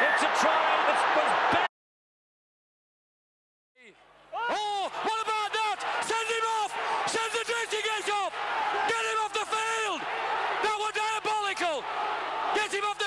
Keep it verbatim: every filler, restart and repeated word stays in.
It's a try that was better. Oh, what about that? Send him off! Send the dressing gate off! Get him off the field! That was diabolical! Get him off the